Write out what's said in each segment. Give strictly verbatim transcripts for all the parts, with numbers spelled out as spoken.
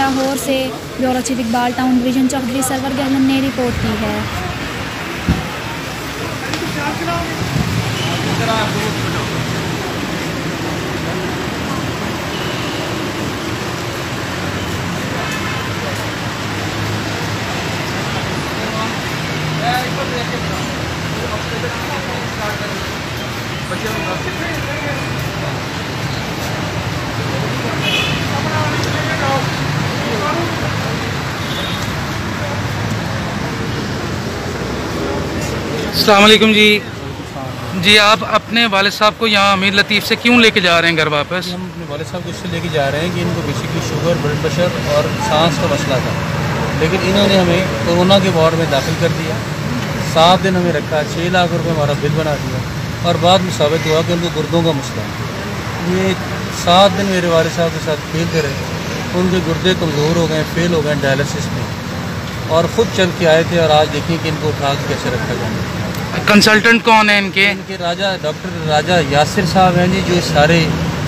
लाहौर से bureau chief Iqbal town division Chaudhry Sarwar Gahlan ने report की है। अस्सलाम वालेकुम जी। जी आप अपने वालिद साहब को यहाँ अमीर लतीफ़ से क्यों लेके जा रहे हैं घर वापस? हम अपने वालिद साहब को इससे लेके जा रहे हैं कि इनको बेसिकली शुगर, ब्लड प्रेशर और सांस का मसला था, लेकिन इन्होंने हमें कोरोना के वार्ड में दाखिल कर दिया। सात दिन हमें रखा, छः लाख रुपए हमारा बिल बना दिया और बाद में साबित हुआ कि उनको गुर्दों का मसला है। ये सात दिन मेरे वालिद साहब के साथ खेलते रहे, उनके गुर्दे कमज़ोर हो गए, फेल हो गए डायलिसिस में, और ख़ुद चल के आए थे। और आज देखिए कि इनको उठा के कैसे रखा जाए। कंसल्टेंट कौन है इनके? इनके राजा डॉक्टर राजा यासिर साहब हैं जी, जो सारे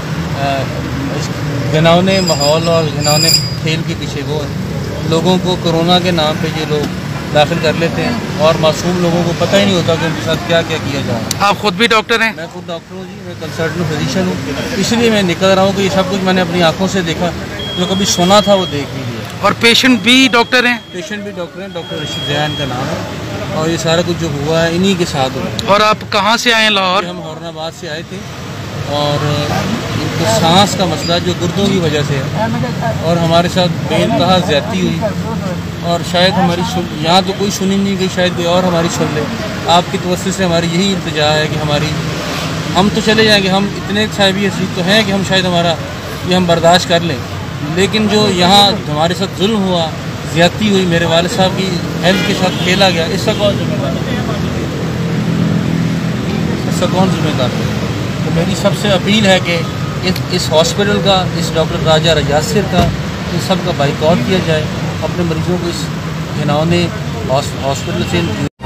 घिनौने माहौल और घिनौने खेल के पीछे वो हैं। लोगों को कोरोना के नाम पे ये लोग दाखिल कर लेते हैं और मासूम लोगों को पता ही नहीं होता कि उनके साथ क्या क्या किया जा रहा है। आप खुद भी डॉक्टर हैं? मैं खुद डॉक्टर हूँ जी, मैं कंसल्टेंट फिजिशियन हूँ, इसलिए मैं निकल रहा हूँ कि ये सब कुछ मैंने अपनी आंखों से देखा, जो कभी सुना था वो देख भी लिया। और पेशेंट भी डॉक्टर हैं? पेशेंट भी डॉक्टर हैं, डॉक्टर रशीद जैन का नाम है, और ये सारा कुछ जो हुआ है इन्हीं के साथ हुआ। और आप कहाँ से आए हैं? लाहौर? हम औरंगाबाद से आए थे, और इनको सांस का मसला जो गुर्दों की वजह से है, और हमारे साथ बेइंतहा ज़्यादती हुई, और शायद हमारी सुन यहाँ तो कोई सुनी नहीं गई, शायद कोई और हमारी सुन ले। आपकी तवज्जो से हमारी यही इल्तिजा है कि हमारी हम तो चले जाएंगे, हम इतने साहिबी हसीब तो हैं कि हम शायद हमारा ये हम बर्दाश्त कर लें, लेकिन जो यहाँ हमारे साथ जुल्म हुआ, ज़्यादती हुई, मेरे वालिद साहब की हेल्थ के साथ खेला गया, इसका कौन जिम्मेदार है? इसका कौन जिम्मेदार है? तो मेरी सबसे अपील है कि इस इस हॉस्पिटल का, इस डॉक्टर राजा यासिर का, इन सब का बाइकआउट किया जाए। अपने मरीजों को इस घिनौने हॉस्पिटल से